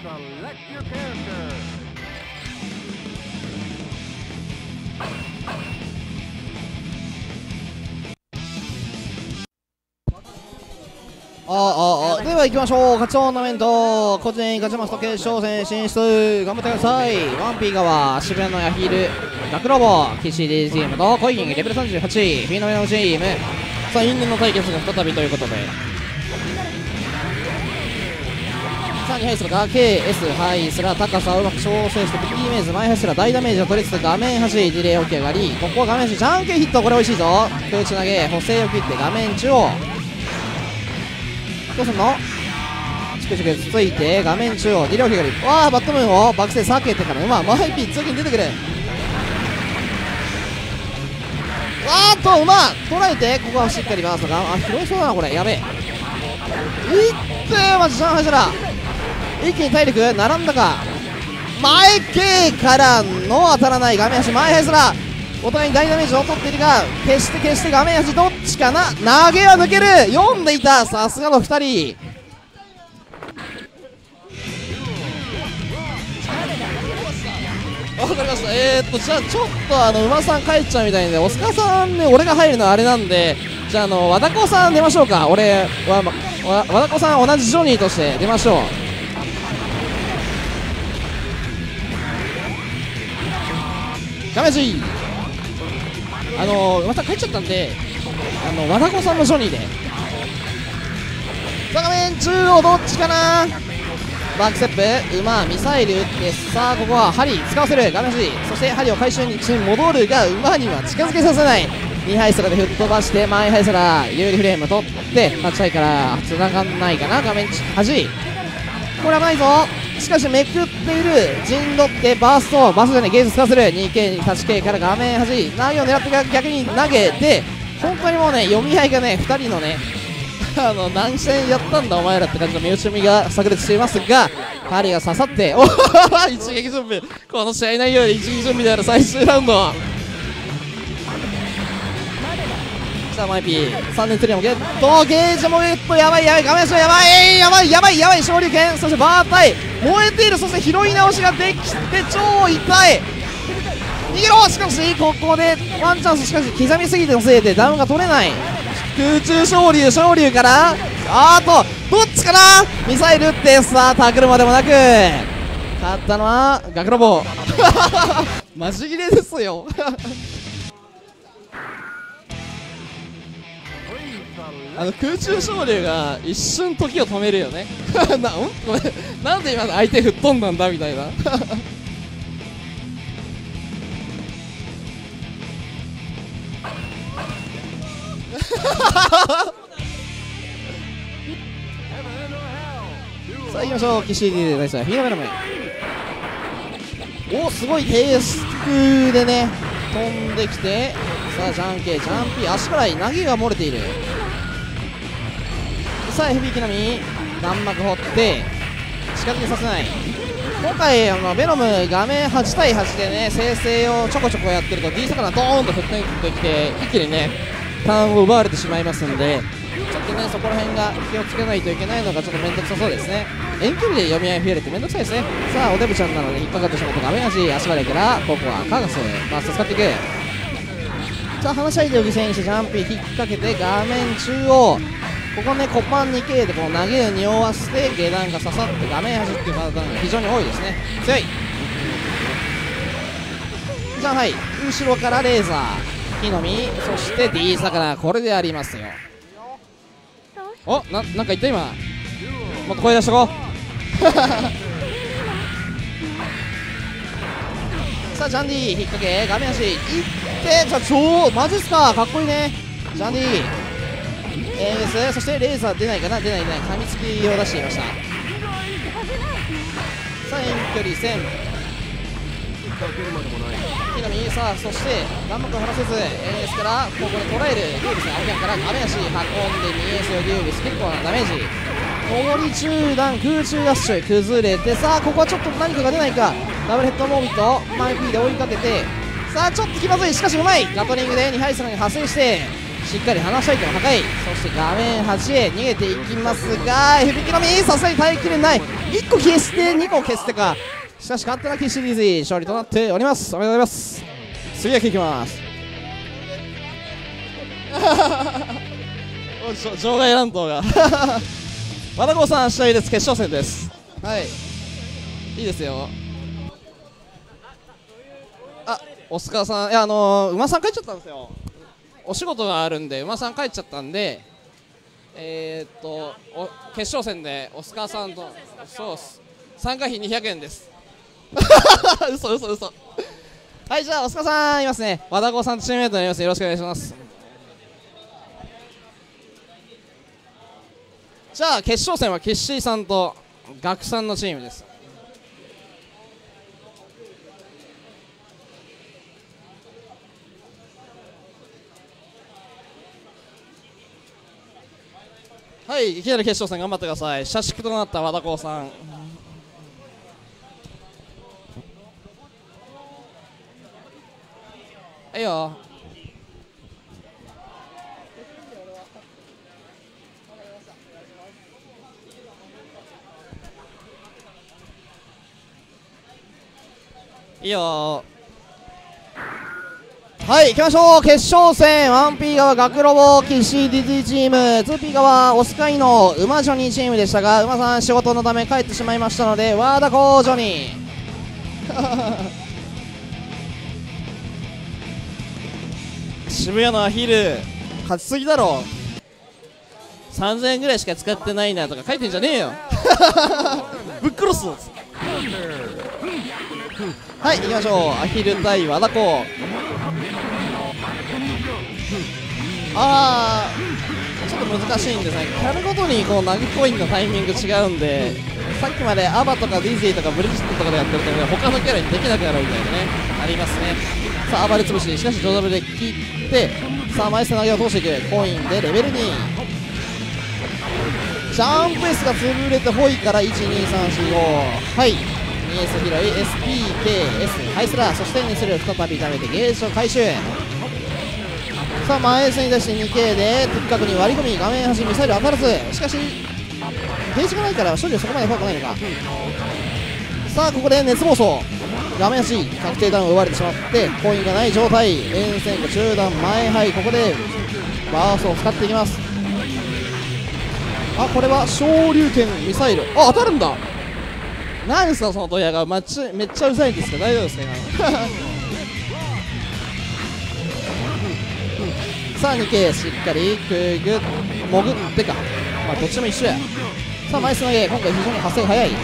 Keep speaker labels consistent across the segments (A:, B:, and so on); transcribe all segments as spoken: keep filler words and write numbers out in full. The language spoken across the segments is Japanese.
A: あああでは行きましょう。勝ちトーナメント個人勝ちますと決勝戦進出頑張ってください。ワンピー側渋谷のヤヒール学ロボ騎士 ディージームとコインレベルさんじゅうはちフィーノメのチーム。さあ因縁の対決が再びということで、さあにハイスラが ケーエス ハイスラ高さをうまく調整して P メイズ前ハイスラ大ダメージを取りつつ画面端ディレイ起き上がり、ここは画面端ジャンケンヒット、これ美味しいぞ。空中投げ補正を切って画面中央どうすんの。チクチクつついて画面中央ディレイ起き上がり、わあバットムーンをバックセ避けてからうまマイピー強気に出てくる。あーっとうま捉えてここはしっかり回すのか。あ拾いそうだなこれやべえ。いってマジジャンハイスラ一気に体力並んだか。前系からの当たらない画面端前ハイスラお互いに大ダメージを取っているが決して決して画面端どっちかな。投げは抜ける読んでいたさすがのふたり。わかりました。えーっとじゃあちょっとあの馬さん帰っちゃうみたいでオスカーさんね俺が入るのはあれなんで、じゃああの和田子さん出ましょうか。俺は和田子さん同じジョニーとして出ましょう。画面端あのー、また帰っちゃったんであの和田子さんのジョニーでさあ画面中央どっちかな。バックステップ馬ミサイル打ってさあここは針使わせる画面端そして針を回収に戻るが馬には近づけさせない。にハイスラで吹っ飛ばして前ハイスラ有利フレーム取ってはちハイからつながんないかな。画面端これはないぞ。しかしめくっている陣取ってバーストバーストじゃないゲージ使わせる にケー はちケー から画面端投げを狙って逆に投げて本当にもうね読み合いがねふたりのねあの何戦やったんだお前らって感じの身内みが炸裂していますが針が刺さってお一撃準備この試合内容で一撃準備である最終ラウンド。さあマイピーさんねん釣りもゲットゲージもゲットやばいやばい画面下やばいやばいやばいやばい昇竜拳そしてバータイ燃えているそして拾い直しができて超痛い逃げろ。しかしここでワンチャンスしかし刻みすぎてのせいでダウンが取れない。空中昇竜昇竜からあーとどっちかなミサイル撃ってさあタクルまでもなく勝ったのはガクロボマジ切れですよあの空中昇竜が一瞬時を止めるよねな, んごめんなんで今の相手吹っ飛んだんだみたいなさあ行きましょう。騎士 ディー でナイスフィーノメノメおすごい低速でね飛んできてさあジャンケジャンピー足から投げが漏れている。さあヘビーキナミ弾幕掘って近づけさせない。今回あのベノム画面はち対はちでね生成をちょこちょこやってると D 魚ドーンと振ってきて一気にねターンを奪われてしまいますんでちょっとねそこら辺が気をつけないといけないのがちょっと面倒くさそうですね。遠距離で読み合い増えるって面倒くさいですね。さあおデブちゃんなので引っかかってしまって画面端足場でからここはカガスバースト使っていく。さあ話し相手を犠牲にしてジャンピー引っ掛けて画面中央ここねコパン にケー でこの投げを匂わせて下段が刺さって画面端っていうパターンが非常に多いですね。強いじゃあはい後ろからレーザー木の実そして D 魚これでありますよ。おななんか言った今もっと声出しとこうさあジャンディ引っ掛け画面端いってじゃあ超マジっすかかっこいいねジャンディエーエスそしてレーザー出ないかな出ない出ない噛みつきを出していました。さあ遠距離戦木の実さあそして弾幕を張らせず エーエス からここで捉えるリュウビス青キャンから画面足運んで にエーエス をリュウビス結構なダメージ上り中段空中ダッシュ崩れてさあここはちょっと何かが出ないかダブルヘッドモービットマイピーで追いかけてさあちょっと気まずいしかしうまいガトリングでにハイスラに派生してしっかり離したいとの破壊、そして画面端へ逃げていきますが エフビー のみさすがに耐えきれない。いっこ消してにこ消してか。しかし勝手なキシリーズ勝利となっております。おめでとうございます。次は聞きます場外乱闘が和田郷さん試合です。決勝戦です。はい、いいですよ。あ、オスカーさん、いや、あのー、馬さん帰っちゃったんですよ。お仕事があるんで馬さん帰っちゃったんで、えー、っとお決勝戦でオスカーさんとそうっす参加費にひゃくえんです嘘嘘嘘はい、じゃあオスカーさんいますね。和田郷さんとチームメイトになります。よろしくお願いします。じゃあ決勝戦はキッシーさんとガクさんのチームです。はい、いきなり決勝戦頑張ってください。社畜となった和田郷さん。いいよ。いいよ。はい、行きましょう。決勝戦 ワンピー 側学ロボキシ ディズニーチーム、 ツーピー 側オスカイの馬ジョニーチームでしたが、馬さん仕事のため帰ってしまいましたので和田郷ジョニー渋谷のアヒル勝ちすぎだろ、さんぜんえんぐらいしか使ってないなとか書いてんじゃねえよぶっ殺す。はい、行きましょう。アヒル対和田郷。あー、ちょっと難しいんですね。キャラごとにこう投げコインのタイミング違うんで、さっきまでアバとかディズニーとかブリジットとかでやってるとね、他のキャラにできなくなるみたいなね、ありますね。さあ暴れ潰し、しかし上ダブで切って、さあ前背投げを通していく。コインでレベルにジャンプ S が潰れてホイからいちにさんしご、はい、にエス 拾い エスピーケーエス ハイスラー、そしてにする再び炒めてゲージを回収。さあ前 S に出して にケー で的確に割り込み、画面端ミサイル当たらず、しかしゲージがないから処理はそこまで怖くないのか。さあここで熱暴走、画面端確定ダウンを奪われてしまってコインがない状態、連戦後中段前、はい、ここでバーストを使っていきます。あ、これは昇竜拳ミサイル、あ、当たるんだ。何ですかそのドヤが、ま、ちめっちゃうざいんですか、大丈夫ですか今のさあにケーしっかりくぐ潜ってか、まあどっちも一緒や。さあ枚数投げ、今回非常に発生が早い。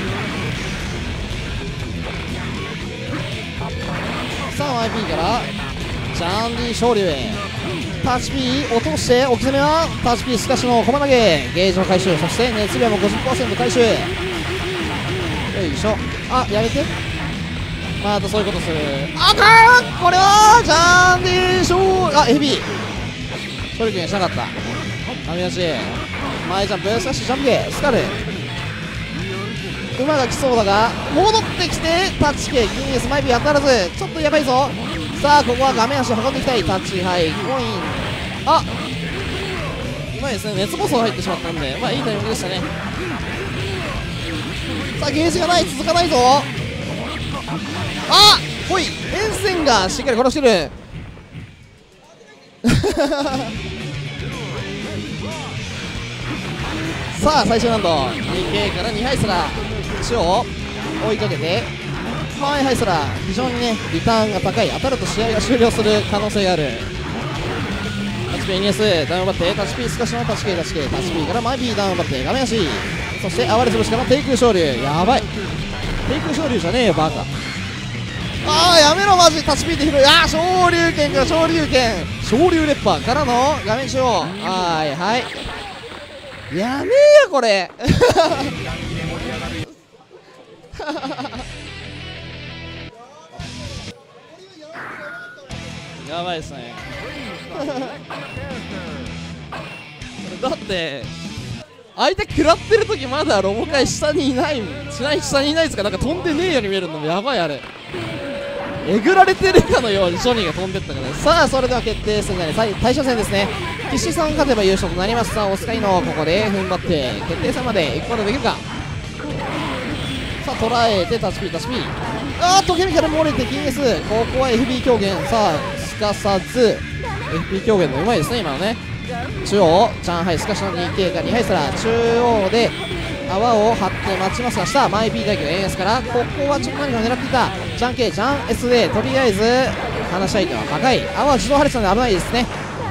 A: さあ ワイピー からジャンディ昇竜へタッチ P 落として置き攻めはタッチ P、 しかしの駒投げゲージの回収、そして熱量も ごじゅっパーセント 回収。よいしょ。あ、やめて、またそういうことする。あかん、これはジャンディ昇、あ、ヘビー処理権しなかった。網出し前ジャンプ、しかしジャンプゲースカル、馬が来そうだが戻ってきてタッチ系ギニエスマイビー当たらず、ちょっとやばいぞ。さあここは画面足運んでいきたい。タッチ、はい、コイン、あ、うまいですね。熱暴走入ってしまったんで、まあいいタイミングでしたね。さあゲージがない、続かないぞ。あ、ほい、連戦がしっかり殺してるさあ最終難度 にケー からにハイスラー、血を追いかけて前ハイスラー、非常にねリターンが高い。当たると試合が終了する可能性がある。タッチ P エヌエス ダウンを奪ってタッチ P スカッシュのタッチ K タッチ K タッチ P から前 B ダウンを奪って画面足、そして暴れ潰しから低空昇竜、やばい、低空昇竜じゃねえよバカ。あーやめろマジ、タッチ P で拾い、あー昇竜拳から昇竜拳、昇竜レッパーからの画面中央、はいはい、やめえよこれやばいですねだって相手食らってる時まだロボ界下にいないもん、下に下にいないですか、なんか飛んでねえように見えるのもやばい。あれえぐられてるかのようにジョニーが飛んでったから、さあそれでは決定戦じゃない最対象戦ですね。岸さん勝てば優勝となります。さあオスカイのここで踏ん張って決定戦まで行くことができるか。さあ捉えてタッチピータッチピー、あーっとケミカル漏れて ティーエス、 ここは エフビー 狂言。さあすかさず エフビー 狂言のうまいですね今のね。中央チャンハイスカシの にケー かにハイスラー、中央で泡を張って待ちますが、下マイピー大輝の エーエス から、ここはちょっと何かを狙っていたジャン K ジャン エス でとりあえず話し相手は破壊、泡は自動破裂なので危ないですね。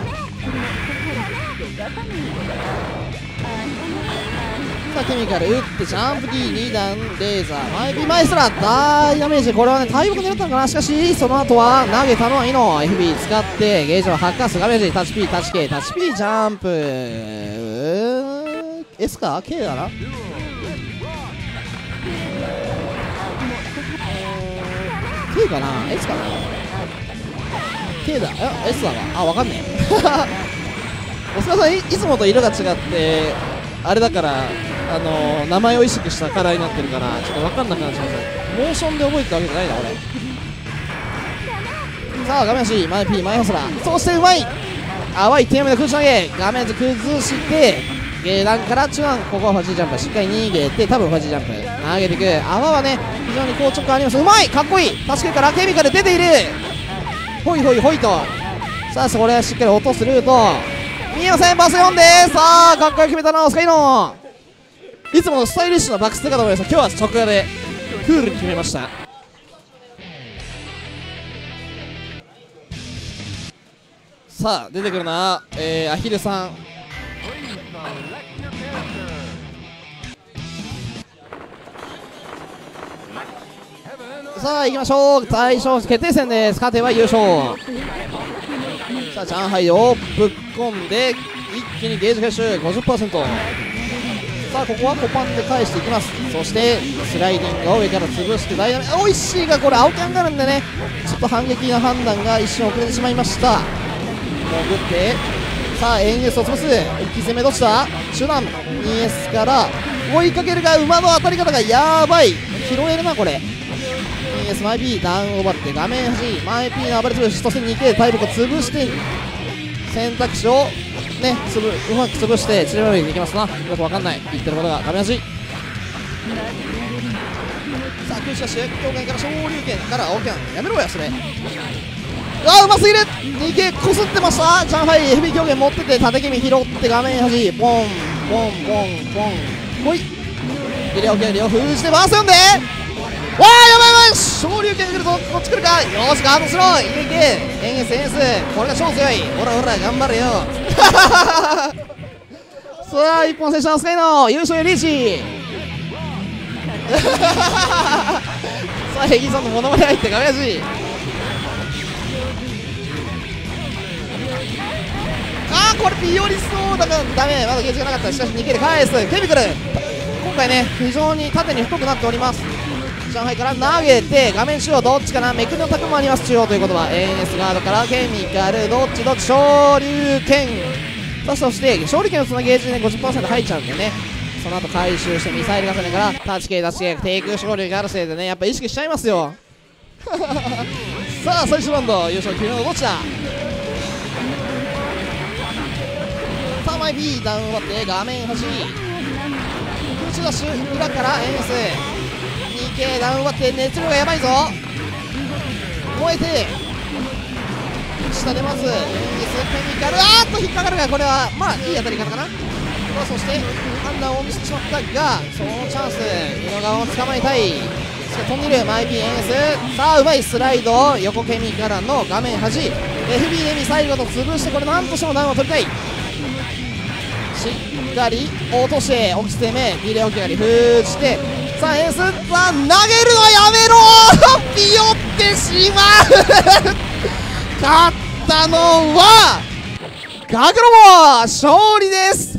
A: さあケミカル打ってジャンプ D に段レーザーマイピーマイスラー大ダメージ、これはね大木狙ったのかな。しかしその後は投げたのはいいの エフビー 使ってゲージを発火するダメージ、タッチ P タッチ K タッチ P ジャンプ S か K だな。K かな S かな K だ、え S だわ、あ、わかんねえおすかさん い, いつもと色が違ってあれだから、あのー、名前を意識したカラーになってるからちょっと分かんなくなっちゃいます。モーションで覚えてたわけじゃないな俺。さあ画面端マイ P マイホスラー、そしてうまい淡いテーマで空中投げ、画面崩して下段から中段、ここはファジージャンプしっかり逃げて、多分ファジージャンプ投げていく。泡はね非常に硬直感あります。うまいかっこいい、確かにからケミカル出ている、ほいほいほいと。さあそれはしっかり落とすルート見えません、バスよんで、さあかっこよく決めたなオスカイノ。いつものスタイリッシュなバックステかと思いますが、今日は直画でクールに決めました。さあ出てくるな、えー、アヒルさん。さあ行きましょう、対象決定戦です。勝てば優勝。さあチャンハイをぶっ込んで一気にゲージ回収 ごじゅっパーセント。 さあここはコパンで返していきます。そしてスライディングを上から潰してダイナミック、おいしいがこれ青キャンがあるんでね、ちょっと反撃の判断が一瞬遅れてしまいました。潜ってさあエンエスを潰す、一気攻めどっちだ、手段 イーエス から追いかけるが馬の当たり方がやばい、拾えるなこれ。 イーエス マイ P ダウンを奪って画面端マイ P の暴れ潰し、そして にケー 大木を潰して選択肢をねつぶうまく潰してチレバルにできますな。よくわかんない言ってることが画面端。さあ空中ダッシュ境界から昇竜拳から青キャンやめろやそれ。あーうますぎる、 にケー こすってました。チャンハイ エフビー 狂言持ってて縦気味拾って画面端ポンポンポンポンほいビレオケリを封じて回すんで、わあやばいやばい、昇竜拳来るぞ、こっち来るか、よーしガードしろ、いけいけエンエスエンエス、これが超強い、ほらほら頑張れよさあ一本選手のスカイの優勝へリーチさあヘギさんのモノマネ入って画面端、あーこれピヨリそうだからダメ、まだゲージがなかった。しかし にケー で返すケミカル、今回ね非常に縦に太くなっております。上海から投げて画面中央どっちかな、めくりのタクもあります。中央ということは エーエス ガードからケミカルどっちどっち昇竜拳、さあそして昇竜拳のつなゲージで、ね、ごじゅっパーセント 入っちゃうんでね、その後回収してミサイル重ねからタッチ系タッチ系低空昇竜があるせいでねやっぱ意識しちゃいますよさあ最終ラウンド優勝決めるのどっちだ。さあマイ B ダウン割って画面端空中ダッシュ裏から エーエスにケー ダウン割って熱量がやばいぞ、燃えて下出ます エーエス ケミカル、あーっと引っかかるがこれはまあいい当たり方かな。そして判断を見せてしまったがそのチャンス色側を捕まえたい、飛んでいるマイ P エーエス、さあうまいスライド横ケミからの画面端 エフビー でミサイルごと潰して、これなんとしてもダウンを取りたい、しっかり落として起き攻めビレオキガリ封じて、さあエースは投げるのやめろピヨってしまう勝ったのはガクロボ勝利です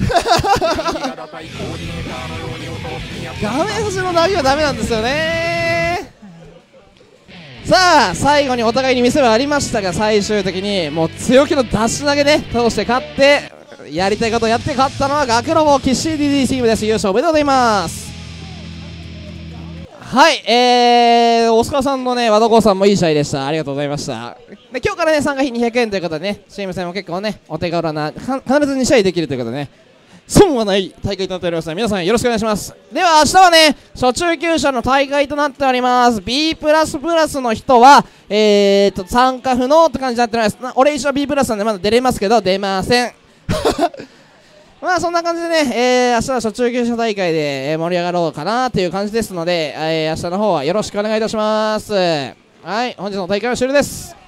A: 画面端の投げはダメなんですよね。さあ最後にお互いに見せ場ありましたが、最終的にもう強気の出し投げで通して勝ってやりたいことをやって勝ったのはガクロボキッシー ディーディー チームです。優勝おめでとうございます。 はい、えー、大塚さんのね、和田光さんもいい試合でした。ありがとうございました。で、今日からね、参加費にひゃくえんということでね、チーム戦も結構ね、お手軽な、か必ずに試合できるということでね、損はない大会となっておりますので、皆さんよろしくお願いします。では、明日はね、初中級者の大会となっております。B プラスプラスの人は、えーと、参加不能って感じになっております。な俺一緒 B プラスなんでまだ出れますけど、出ません。まあそんな感じでね、えー、明日は初中級者大会で、えー、盛り上がろうかなという感じですので、えー、明日の方はよろしくお願いいたします。はい、本日の大会は終了です。